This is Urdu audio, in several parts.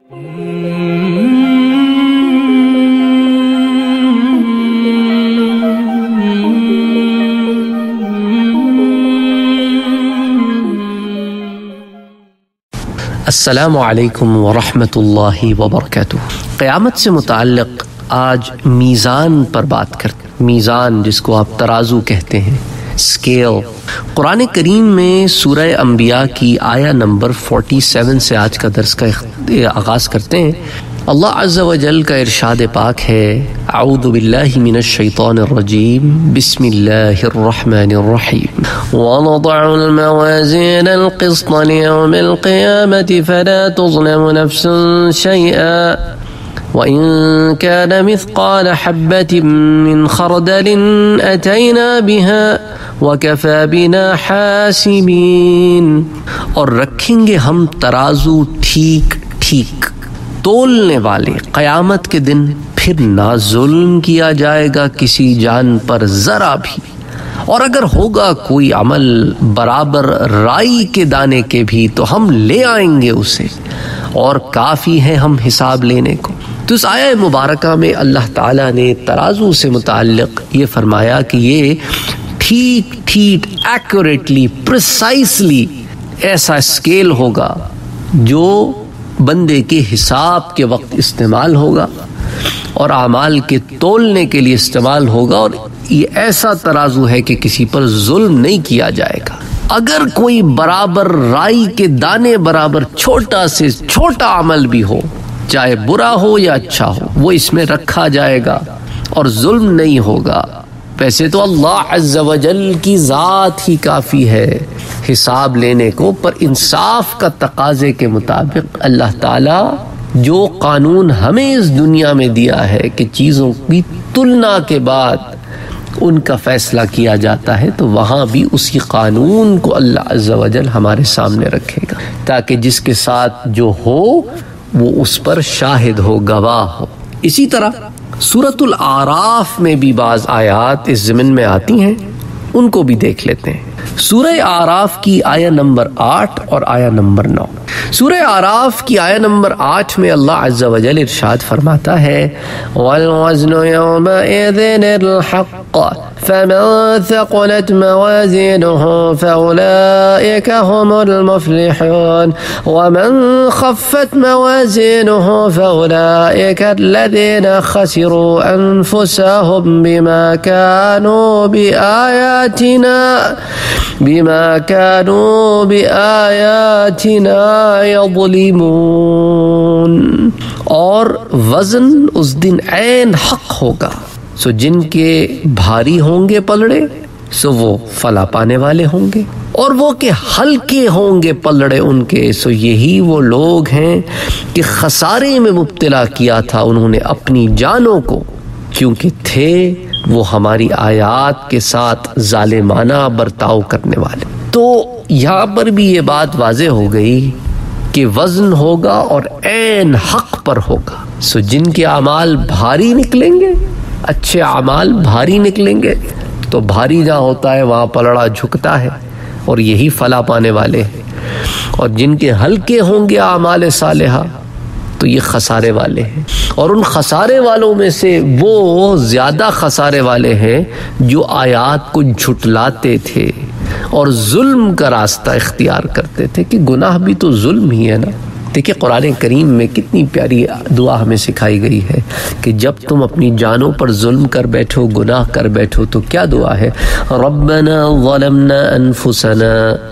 السلام علیکم ورحمۃ اللہ وبرکاتہ۔ قیامت سے متعلق آج میزان پر بات کرتے ہیں۔ میزان جس کو آپ ترازو کہتے ہیں، اسکیل۔ قرآن کریم میں سورہ انبیاء کی آیہ نمبر 47 سے آج کا درس کا آغاز کرتے ہیں۔ اللہ عز و جل کا ارشاد پاک ہے، اعوذ باللہ من الشیطان الرجیم، بسم اللہ الرحمن الرحیم، وَنَضَعُ الْمَوَازِينَ الْقِسْطَ لِيَوْمِ الْقِيَامَةِ فَلَا تُظْلَمُ نَفْسٌ شَيْئًا وَإِن كَانَ مِثْقَالَ حَبَّةٍ مِّنْ خَرْدَلٍ أَتَيْنَا بِهَا وَكَفَى بِنَا حَاسِبِينَ۔ اور رکھیں گے ہم ترازو ٹھیک ٹھیک، تولنے والے قیامت کے دن، پھر نہ ظلم کیا جائے گا کسی جان پر ذرا بھی، اور اگر ہوگا کوئی عمل برابر رائی کے دانے کے بھی تو ہم لے آئیں گے اسے، اور کافی ہیں ہم حساب لینے کو۔ تو اس آیہ مبارکہ میں اللہ تعالیٰ نے ترازو سے متعلق یہ فرمایا کہ یہ ٹھیک ٹھیک ایکوریٹلی پریسائسلی ایسا اسکیل ہوگا جو بندے کے حساب کے وقت استعمال ہوگا اور اعمال کے تولنے کے لیے استعمال ہوگا، اور یہ ایسا ترازو ہے کہ کسی پر ظلم نہیں کیا جائے گا۔ اگر کوئی برابر رائی کے دانے برابر چھوٹا سے چھوٹا عمل بھی ہو، چاہے برا ہو یا اچھا ہو، وہ اس میں رکھا جائے گا اور ظلم نہیں ہوگا۔ ویسے تو اللہ عز و جل کی ذات ہی کافی ہے حساب لینے کو، پر انصاف کا تقاضے کے مطابق اللہ تعالیٰ جو قانون ہمیں اس دنیا میں دیا ہے کہ چیزوں کی تلنا کے بعد ان کا فیصلہ کیا جاتا ہے، تو وہاں بھی اسی قانون کو اللہ عز و جل ہمارے سامنے رکھے گا، تاکہ جس کے ساتھ جو ہو وہ اس پر شاہد ہو، گواہ ہو۔ اسی طرح سورۃ الاعراف میں بھی بعض آیات اس ضمن میں آتی ہیں، ان کو بھی دیکھ لیتے ہیں۔ سورہ اعراف کی آیہ نمبر 8 اور آیہ نمبر 9۔ سورہ اعراف کی آیہ نمبر 8 میں اللہ عز و جل ارشاد فرماتا ہے، وَالْوَزْنُ يَوْمَئِذٍ الْحَقُّ فَمَنْ ثَقُلَتْ مَوَازِينُهُ فَأُولَئِكَ هُمُ الْمُفْلِحُونَ وَمَنْ خَفَّتْ مَوَازِينُهُ فَأُولَئِكَ الَّذِينَ خَسِرُوا أَنفُسَهُمْ بما كانوا بآياتنا يظلمون۔ اور وزن اس دن عین حق ہوگا، سو جن کے بھاری ہوں گے پلڑے سو وہ فلاح پانے والے ہوں گے، اور وہ کہ ہلکے ہوں گے پلڑے ان کے، سو یہی وہ لوگ ہیں کہ خسارے میں مبتلا کیا تھا انہوں نے اپنی جانوں کو، کیونکہ تھے وہ ہماری آیات کے ساتھ ظالمانہ برتاؤ کرنے والے۔ تو یہاں پر بھی یہ بات واضح ہو گئی کہ وزن ہوگا اور عین حق پر ہوگا، سو جن کے اعمال بھاری نکلیں گے، اچھے اعمال بھاری نکلیں گے، تو بھاری جہاں ہوتا ہے وہاں پلڑا جھکتا ہے، اور یہی فلاح پانے والے ہیں، اور جن کے ہلکے ہوں گے اعمال صالحہ تو یہ خسارے والے ہیں، اور ان خسارے والوں میں سے وہ زیادہ خسارے والے ہیں جو آیات کو جھٹلاتے تھے اور ظلم کا راستہ اختیار کرتے تھے، کہ گناہ بھی تو ظلم ہی ہے نا۔ دیکھیں قرآن کریم میں کتنی پیاری دعا ہمیں سکھائی گئی ہے کہ جب تم اپنی جانوں پر ظلم کر بیٹھو، گناہ کر بیٹھو، تو کیا دعا ہے؟ ربنا ظلمنا انفسنا،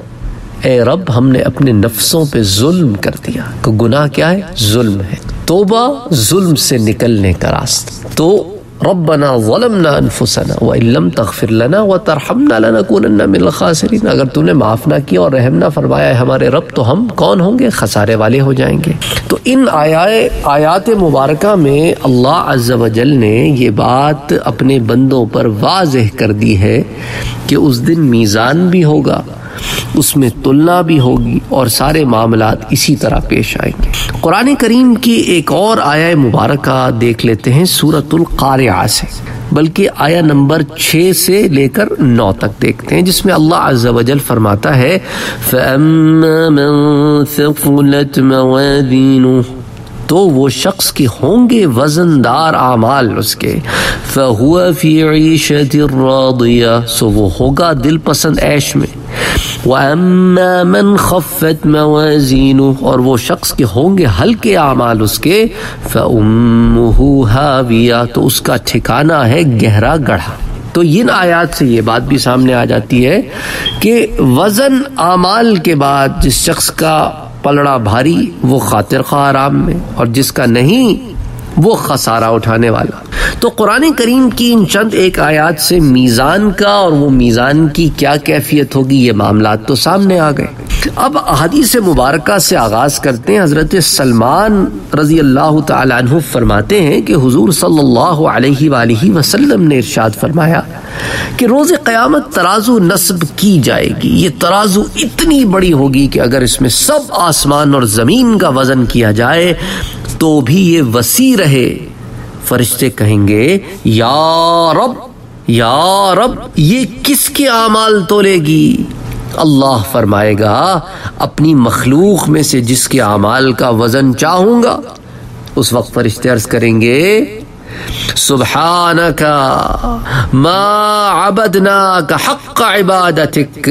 اے رب ہم نے اپنے نفسوں پہ ظلم کر دیا۔ تو گناہ کیا ہے؟ ظلم ہے۔ توبہ ظلم سے نکلنے کا راستہ۔ تو ربنا ظلمنا انفسنا وان لم تغفر لنا وترحمنا لنكونن من الخاسرین، اگر تو نے معاف نہ کیا اور رحم نہ فرمایا ہے ہمارے رب تو ہم کون ہوں گے؟ خسارے والے ہو جائیں گے۔ تو ان آیات مبارکہ میں اللہ عز و جل نے یہ بات اپنے بندوں پر واضح کر دی ہے کہ اس دن میزان بھی ہوگا، اس میں تلنا بھی ہوگی، اور سارے معاملات اسی طرح پیش آئیں گے۔ قرآن کریم کی ایک اور آیہ مبارکہ دیکھ لیتے ہیں سورۃ القارعہ سے، بلکہ آیہ نمبر 6 سے لے کر 9 تک دیکھتے ہیں، جس میں اللہ عز و جل فرماتا ہے فَأَمَّا مَن ثَقُلَتْ مَوَازِينُهُ، تو وہ شخص کے ہوں گے وزندار اعمال اس کے، فَهُوَ فِي عِيشَةٍ رَاضِيَةٍ، سو وہ ہوگا دل پسند عیش میں، وَأَمَّا مَنْ خَفَّتْ مَوَازِينُهُ، اور وہ شخص کے ہوں گے ہلکے اعمال اس کے، فَأُمُّهُ هَاوِيَةٌ، تو اس کا ٹھکانہ ہے گہرا گڑھا۔ تو ان آیات سے یہ بات بھی سامنے آ جاتی ہے کہ وزن اعمال کے بعد جس شخص کا پلڑا بھاری وہ خاطر خواہ آرام میں، اور جس کا نہیں وہ خسارہ اٹھانے والا۔ تو قرآن کریم کی ان چند ایک آیات سے میزان کا اور وہ میزان کی کیا کیفیت ہوگی یہ معاملات تو سامنے آ گئے۔ اب احادیث مبارکہ سے آغاز کرتے ہیں۔ حضرت سلمان رضی اللہ تعالیٰ عنہ فرماتے ہیں کہ حضور صلی اللہ علیہ وآلہ وسلم نے ارشاد فرمایا کہ روز قیامت ترازو نصب کی جائے گی، یہ ترازو اتنی بڑی ہوگی کہ اگر اس میں سب آسمان اور زمین کا وزن کیا جائے تو بھی یہ وسیع رہے۔ فرشتے کہیں گے یا رب یا رب، یہ کس کے اعمال تولے گی؟ اللہ فرمائے گا اپنی مخلوق میں سے جس کے اعمال کا وزن چاہوں گا۔ اس وقت فرشتے عرض کریں گے سبحانک ما عبدناک حق عبادتک،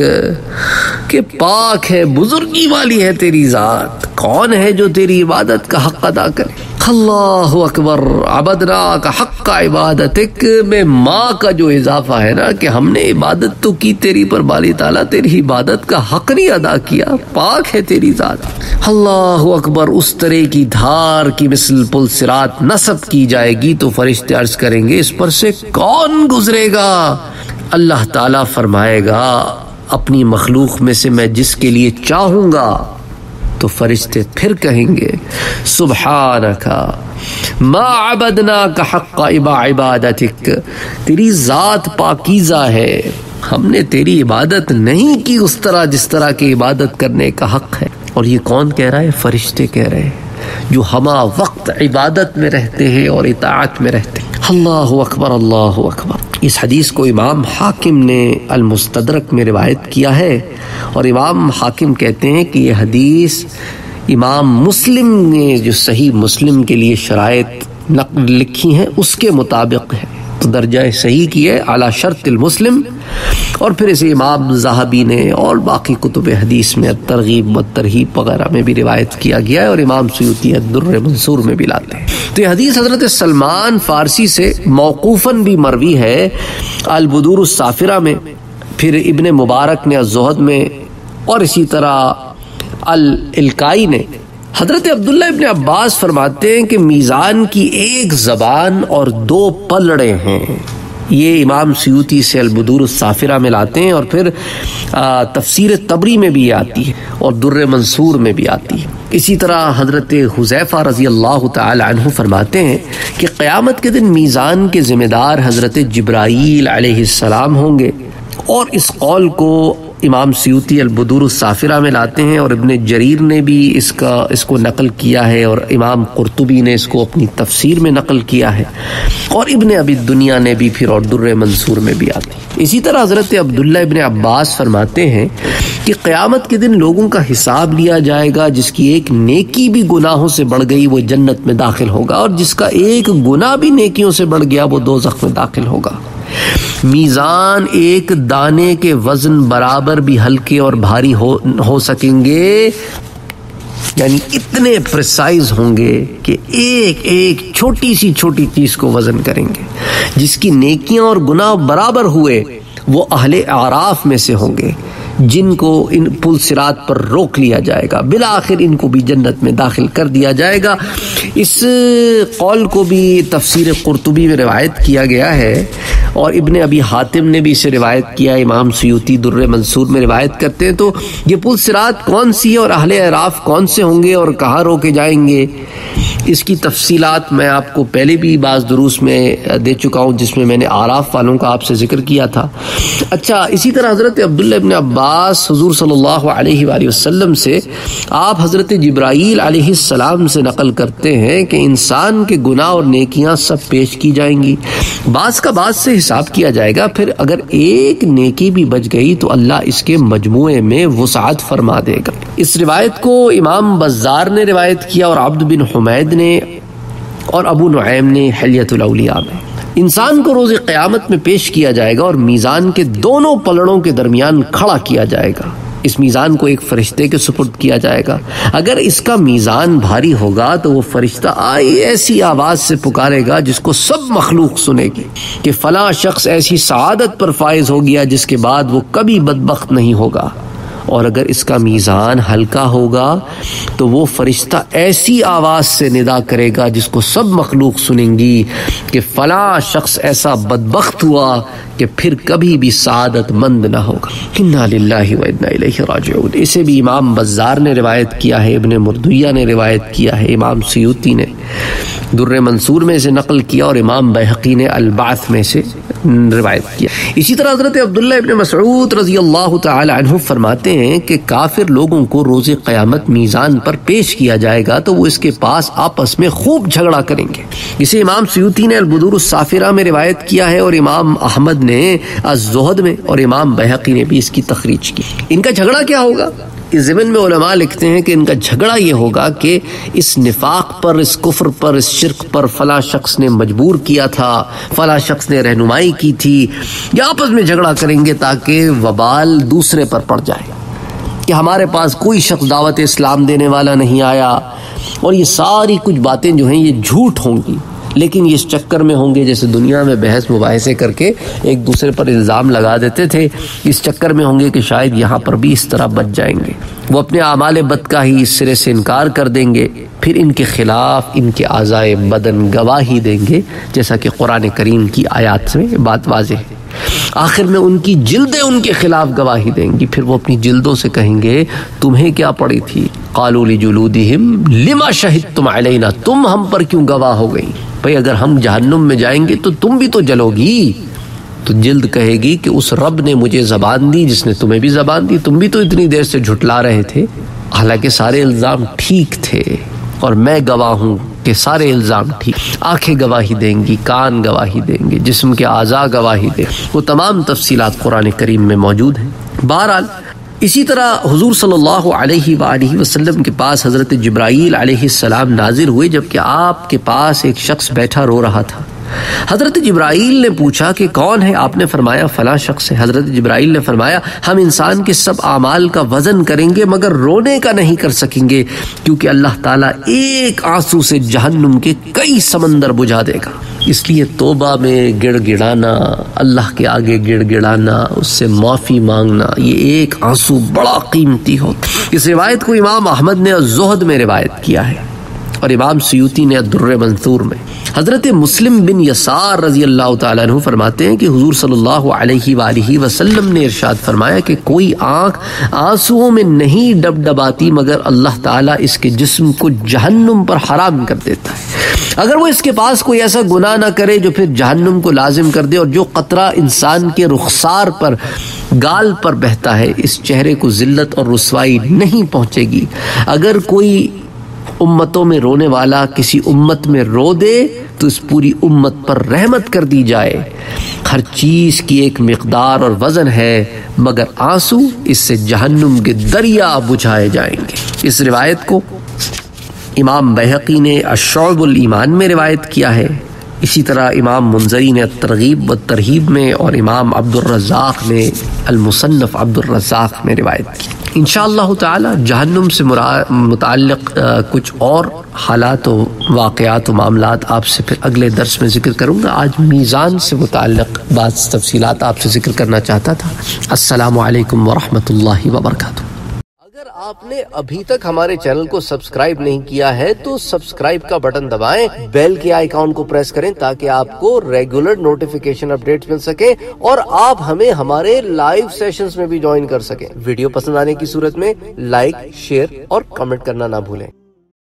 کہ پاک ہے، بزرگی والی ہے تیری ذات، کون ہے جو تیری عبادت کا حق ادا کرے؟ اللہ اکبر، عبدناک حق عبادتک میں ماں کا جو اضافہ ہے نا کہ ہم نے عبادت تو کی تیری پر باری تعالیٰ تیری عبادت کا حق نہیں ادا کیا، پاک ہے تیری ذات۔ اللہ اکبر، اس طرح کی دھار کی مثل پل صراط نصب کی جائے گی تو فرشتے عرض کریں گے اس پر سے کون گزرے گا؟ اللہ تعالیٰ فرمائے گا اپنی مخلوق میں سے میں جس کے لیے چاہوں گا، تو فرشتے پھر کہیں گے سبحانک ما عبدناک حق عبادتک، تیری ذات پاکیزہ ہے، ہم نے تیری عبادت نہیں کی اس طرح جس طرح کی عبادت کرنے کا حق ہے۔ اور یہ کون کہہ رہا ہے؟ فرشتے کہہ رہے ہیں جو ہما وقت عبادت میں رہتے ہیں اور اطاعت میں رہتے ہیں۔ اللہ اکبر اللہ اکبر۔ اس حدیث کو امام حاکم نے المستدرک میں روایت کیا ہے، اور امام حاکم کہتے ہیں کہ یہ حدیث امام مسلم نے جو صحیح مسلم کے لیے شرائط لکھی ہیں اس کے مطابق ہے، تو درجہ صحیح کی ہے اعلی شرط المسلم۔ اور پھر اسے امام ذہبی نے اور باقی کتب حدیث میں ترغیب و ترہیب وغیرہ میں بھی روایت کیا گیا ہے، اور امام سیوطی الدر منصور میں بھی لاتے ہیں۔ تو یہ حدیث حضرت سلمان فارسی سے موقوفاً بھی مروی ہے البدور السافرہ میں، پھر ابن مبارک نے الزہد میں، اور اسی طرح الالکائی نے۔ حضرت عبداللہ ابن عباس فرماتے ہیں کہ میزان کی ایک زبان اور دو پلڑے ہیں، یہ امام سیوطی سے البدور السافرہ میں لاتے ہیں، اور پھر تفسیر طبری میں بھی آتی ہے اور در منصور میں بھی آتی ہے۔ اسی طرح حضرت حذیفہ رضی اللہ تعالی عنہ فرماتے ہیں کہ قیامت کے دن میزان کے ذمہ دار حضرت جبرائیل علیہ السلام ہوں گے، اور اس قول کو امام سیوطی البدور السافرہ میں لاتے ہیں، اور ابن جریر نے بھی اس کو نقل کیا ہے، اور امام قرطبی نے اس کو اپنی تفسیر میں نقل کیا ہے، اور ابن ابی الدنیا نے بھی پھر اور در منصور میں بھی آتی ہے۔ اسی طرح حضرت عبداللہ ابن عباس فرماتے ہیں کہ قیامت کے دن لوگوں کا حساب لیا جائے گا، جس کی ایک نیکی بھی گناہوں سے بڑھ گئی وہ جنت میں داخل ہوگا، اور جس کا ایک گناہ بھی نیکیوں سے بڑھ گیا وہ دوزخ میں داخل ہوگا۔ میزان ایک دانے کے وزن برابر بھی ہلکے اور بھاری ہو سکیں گے، یعنی اتنے پریسائز ہوں گے کہ ایک ایک چھوٹی سی چھوٹی چیز کو وزن کریں گے۔ جس کی نیکیاں اور گناہ برابر ہوئے وہ اہل اعراف میں سے ہوں گے، جن کو ان پل صراط پر روک لیا جائے گا، بالآخر ان کو بھی جنت میں داخل کر دیا جائے گا۔ اس قول کو بھی تفسیر قرطبی میں روایت کیا گیا ہے، اور ابن ابی حاتم نے بھی اسے روایت کیا، امام سیوطی در منصور میں روایت کرتے ہیں۔ تو یہ پل صراط کون سی ہے اور اہل اعراف کون سے ہوں گے اور کہاں روکے جائیں گے، اس کی تفصیلات میں آپ کو پہلے بھی بعض دروس میں دے چکا ہوں، جس میں نے اعراف والوں کا آپ سے ذکر کیا تھا۔ اچھا، اسی طرح حضرت عبداللہ ابن عباس حضور صلی اللہ علیہ وآلہ وسلم سے آپ حضرت جبرائیل علیہ السلام سے نقل کرتے ہیں کہ انسان کے گناہ اور نیکیاں سب پیش کی جائیں گی، بعض کا بعض سے حساب کیا جائے گا، پھر اگر ایک نیکی بھی بچ گئی تو اللہ اس کے مجموعے میں وسعت فرما دے گا۔ اس روایت کو امام بزار نے روایت کیا اور عبد بن حمید احمد نے اور ابو نعیم نے حلیۃ الاولیاء میں۔ انسان کو روز قیامت میں پیش کیا جائے گا اور میزان کے دونوں پلڑوں کے درمیان کھڑا کیا جائے گا۔ اس میزان کو ایک فرشتے کے سپرد کیا جائے گا۔ اگر اس کا میزان بھاری ہوگا تو وہ فرشتہ ایسی آواز سے پکارے گا جس کو سب مخلوق سنے گی کہ فلاں شخص ایسی سعادت پر فائز ہو گیا جس کے بعد وہ کبھی بدبخت نہیں ہوگا۔ اور اگر اس کا میزان ہلکا ہوگا تو وہ فرشتہ ایسی آواز سے ندا کرے گا جس کو سب مخلوق سنیں گی کہ فلاں شخص ایسا بدبخت ہوا کہ پھر کبھی بھی سعادت مند نہ ہوگا۔ انا للہ و انا الیہ راجعون۔ اسے بھی امام بزار نے روایت کیا ہے، ابن مردویہ نے روایت کیا ہے، امام سیوطی نے در منصور میں سے نقل کیا اور امام بیہقی نے البعث میں سے روایت کیا۔ اسی طرح حضرت عبداللہ ابن مسعود رضی اللہ تعالی عنہ فرماتے ہیں کہ کافر لوگوں کو روز قیامت میزان پر پیش کیا جائے گا تو وہ اس کے پاس آپس میں خوب جھگڑا کریں گے۔ اسے امام سیوطی نے البدور السافرہ میں روایت کیا ہے اور امام احمد نے الزہد میں اور امام بیہقی نے بھی اس کی تخریج کی۔ ان کا جھگڑا کیا ہوگا؟ اس ضمن میں علماء لکھتے ہیں کہ ان کا جھگڑا یہ ہوگا کہ اس نفاق پر، اس کفر پر، اس شرک پر فلاں شخص نے مجبور کیا تھا، فلاں شخص نے رہنمائی کی تھی، یا آپس میں جھگڑا کریں گے تاکہ وبال دوسرے پر پڑ جائے کہ ہمارے پاس کوئی شخص دعوت اسلام دینے والا نہیں آیا، اور یہ ساری کچھ باتیں جو ہیں یہ جھوٹ ہوں گی، لیکن یہ اس چکر میں ہوں گے جیسے دنیا میں بحث مباحثے کر کے ایک دوسرے پر الزام لگا دیتے تھے، اس چکر میں ہوں گے کہ شاید یہاں پر بھی اس طرح بچ جائیں گے۔ وہ اپنے اعمال بد کا ہی اس سرے سے انکار کر دیں گے، پھر ان کے خلاف ان کے اعضائے بدن گواہی دیں گے، جیسا کہ قرآن کریم کی آیات میں بات واضح ہے۔ آخر میں ان کی جلدیں ان کے خلاف گواہی دیں گی، پھر وہ اپنی جلدوں سے کہیں گے تمہیں کیا پڑی تھی؟ قالوا لجلودہم لما شہدتم علینا، تم ہم پر کیوں گواہ ہو گئی؟ بھئی اگر ہم جہنم میں جائیں گے تو تم بھی تو جلو گی۔ تو جلد کہے گی کہ اس رب نے مجھے زبان دی جس نے تمہیں بھی زبان دی، تم بھی تو اتنی دیر سے جھٹلا رہے تھے، حالانکہ سارے الزام ٹھیک تھے اور میں گواہ ہوں کہ سارے الزام ٹھیک۔ آنکھیں گواہی دیں گی، کان گواہی دیں گے، جسم کے اعضاء گواہی دیں، وہ تمام تفصیلات قرآن کریم میں موجود ہیں۔ بہرحال اسی طرح حضور صلی اللہ علیہ وآلہ وسلم کے پاس حضرت جبرائیل علیہ السلام نازل ہوئے جبکہ آپ کے پاس ایک شخص بیٹھا رو رہا تھا۔ حضرت جبرائیل نے پوچھا کہ کون ہے؟ آپ نے فرمایا فلاں شخص ہے۔ حضرت جبرائیل نے فرمایا ہم انسان کے سب اعمال کا وزن کریں گے مگر رونے کا نہیں کر سکیں گے، کیونکہ اللہ تعالیٰ ایک آنسو سے جہنم کے کئی سمندر بجھا دے گا۔ اس لیے توبہ میں گڑ گڑانا، اللہ کے آگے گڑ گڑانا، اس سے معافی مانگنا، یہ ایک آنسو بڑا قیمتی ہوتا۔ اس روایت کو امام احمد نے الزہد میں روایت کیا ہے اور امام سیوطی نے الدر منصور میں۔ حضرت مسلم بن یسار رضی اللہ تعالیٰ عنہ فرماتے ہیں کہ حضور صلی اللہ علیہ وآلہ وسلم نے ارشاد فرمایا کہ کوئی آنکھ آنسوؤں میں نہیں ڈبڈباتی مگر اللہ تعالیٰ اس کے جسم کو جہنم پر حرام کر دیتا ہے، اگر وہ اس کے پاس کوئی ایسا گناہ نہ کرے جو پھر جہنم کو لازم کر دے، اور جو قطرہ انسان کے رخسار پر، گال پر بہتا ہے، اس چہرے کو ذلت اور رسوائی نہیں پہنچے گی۔ اگر کوئی امتوں میں رونے والا کسی امت میں رو دے تو اس پوری امت پر رحمت کر دی جائے۔ ہر چیز کی ایک مقدار اور وزن ہے مگر آنسو اس سے جہنم کے دریا بجھائے جائیں گے۔ اس روایت کو امام بیہقی نے الشعب الایمان میں روایت کیا ہے، اسی طرح امام منذری نے الترغیب والترہیب میں اور امام عبد الرزاق نے المصنف عبد الرزاق میں روایت کی۔ انشاءاللہ تعالی جہنم سے متعلق کچھ اور حالات و واقعات و معاملات آپ سے پھر اگلے درس میں ذکر کروں گا۔ آج میزان سے متعلق بعض تفصیلات آپ سے ذکر کرنا چاہتا تھا۔ السلام علیکم ورحمۃ اللہ وبرکاتہ۔ اگر آپ نے ابھی تک ہمارے چینل کو سبسکرائب نہیں کیا ہے تو سبسکرائب کا بٹن دبائیں، بیل کے آئیکن کو پریس کریں تاکہ آپ کو ریگولر نوٹیفیکیشن اپڈیٹس مل سکیں اور آپ ہمیں ہمارے لائیو سیشنز میں بھی جوائن کر سکیں۔ ویڈیو پسند آنے کی صورت میں لائک، شیئر اور کمنٹ کرنا نہ بھولیں۔